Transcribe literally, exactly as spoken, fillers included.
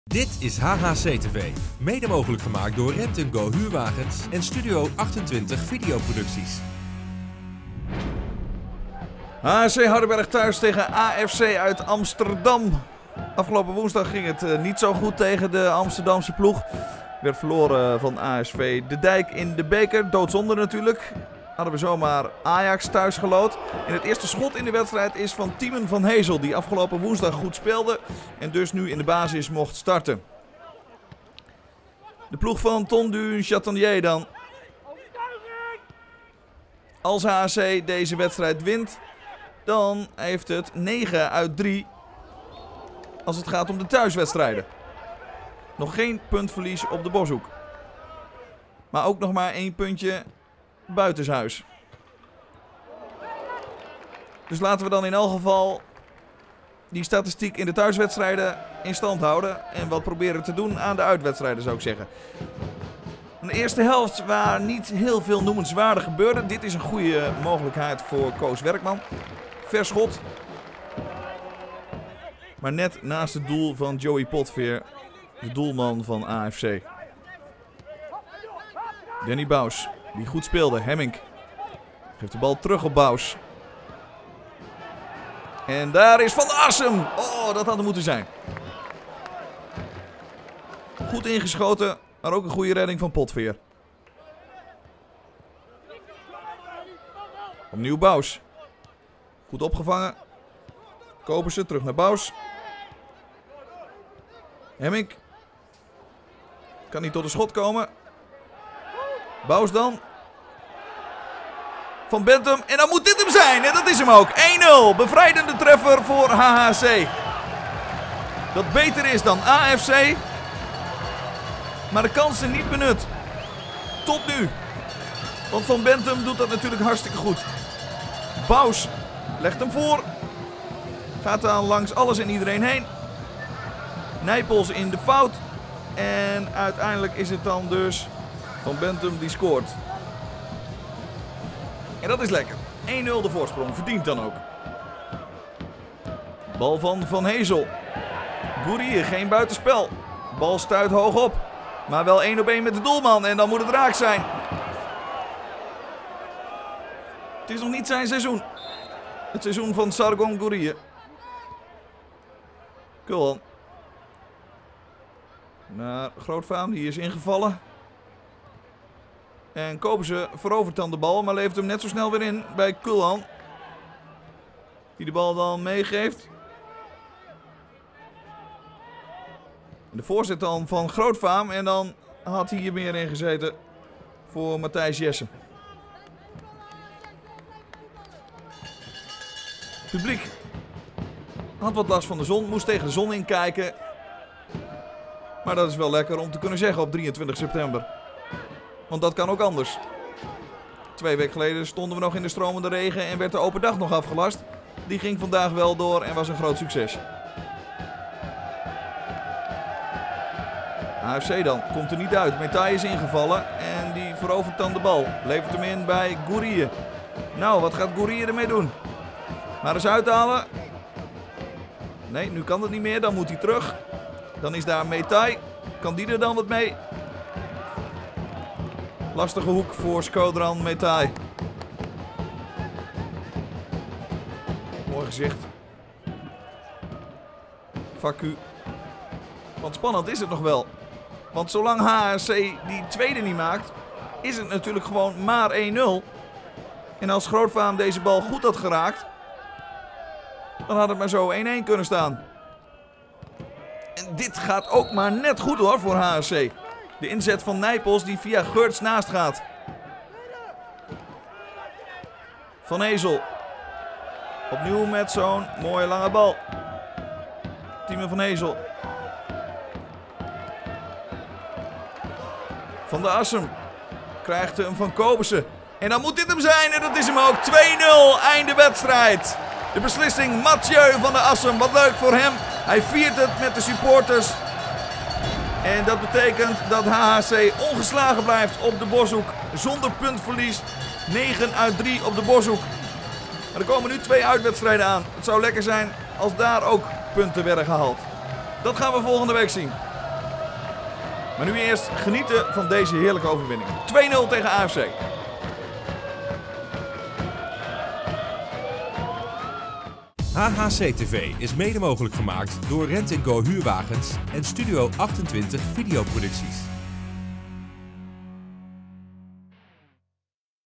Dit is H H C T V, mede mogelijk gemaakt door Rent en Go Huurwagens en Studio achtentwintig Videoproducties. H H C Hardenberg thuis tegen A F C uit Amsterdam. Afgelopen woensdag ging het uh, niet zo goed tegen de Amsterdamse ploeg. Werd verloren van A S V De Dijk in de beker. Doodzonde natuurlijk. Hadden we zomaar Ajax thuis gelood. En het eerste schot in de wedstrijd is van Timen van Hezel. Die afgelopen woensdag goed speelde. En dus nu in de basis mocht starten. De ploeg van Ton du Chatanier dan. Als H H C deze wedstrijd wint, dan heeft het negen uit drie als het gaat om de thuiswedstrijden. Nog geen puntverlies op de Boshoek. Maar ook nog maar één puntje buitenshuis. Dus laten we dan in elk geval die statistiek in de thuiswedstrijden in stand houden. En wat proberen te doen aan de uitwedstrijden, zou ik zeggen. Een eerste helft waar niet heel veel noemenswaardig gebeurde. Dit is een goede mogelijkheid voor Koos Werkman. Verschot. Maar net naast het doel van Joey Potveer, de doelman van A F C. Danny Bous, die goed speelde. Hemmink geeft de bal terug op Bous. En daar is Van Assem. Oh, dat had er moeten zijn. Goed ingeschoten, maar ook een goede redding van Potveer. Opnieuw Bous. Goed opgevangen. Kopersen terug naar Bous. Hemmink. Kan niet tot een schot komen. Bous dan. Van Bentum. En dan moet dit hem zijn. En dat is hem ook. één nul. Bevrijdende treffer voor H H C. Dat beter is dan A F C. Maar de kansen niet benut. Tot nu. Want Van Bentum doet dat natuurlijk hartstikke goed. Bous legt hem voor. Gaat dan langs alles en iedereen heen. Nijpels in de fout. En uiteindelijk is het dan dus Van Bentum die scoort. En dat is lekker. één nul de voorsprong. Verdient dan ook. Bal van Van Hezel. Gourier, geen buitenspel. Bal stuit hoog op. Maar wel één op één met de doelman. En dan moet het raak zijn. Het is nog niet zijn seizoen. Het seizoen van Sargon Gourier. Cool. Naar Grootvaam, die is ingevallen. En Kopersen verovert dan de bal, maar levert hem net zo snel weer in bij Kulhan. Die de bal dan meegeeft. De voorzet dan van Grootvaam en dan had hij hier meer in gezeten voor Matthijs Jessen. Publiek had wat last van de zon, moest tegen de zon inkijken. Maar dat is wel lekker om te kunnen zeggen op drieëntwintig september. Want dat kan ook anders. Twee weken geleden stonden we nog in de stromende regen en werd de open dag nog afgelast. Die ging vandaag wel door en was een groot succes. A F C dan, komt er niet uit. Metai is ingevallen en die verovert dan de bal. Levert hem in bij Gourier. Nou, wat gaat Gourier ermee doen? Maar eens uithalen. Nee, nu kan het niet meer. Dan moet hij terug. Dan is daar Metai. Kan die er dan wat mee? Lastige hoek voor Skodran Metai. Mooi gezicht. Facu. Want spannend is het nog wel. Want zolang H H C die tweede niet maakt, is het natuurlijk gewoon maar één nul. En als Grootvaam deze bal goed had geraakt, dan had het maar zo één één kunnen staan. En dit gaat ook maar net goed hoor voor H H C. De inzet van Nijpels die via Geurts naast gaat. Van Hezel. Opnieuw met zo'n mooie lange bal. Timen van Hezel. Van de Assem. Krijgt hem van Kopersen. En dan moet dit hem zijn. En dat is hem ook. twee nul. Einde wedstrijd. De beslissing Mathieu van de Assem. Wat leuk voor hem. Hij viert het met de supporters. En dat betekent dat H H C ongeslagen blijft op de Boshoek. Zonder puntverlies. negen uit drie op de Boshoek. Maar er komen nu twee uitwedstrijden aan. Het zou lekker zijn als daar ook punten werden gehaald. Dat gaan we volgende week zien. Maar nu eerst genieten van deze heerlijke overwinning. twee nul tegen A F C. H H C T V is mede mogelijk gemaakt door Rent en Go Huurwagens en Studio achtentwintig Videoproducties.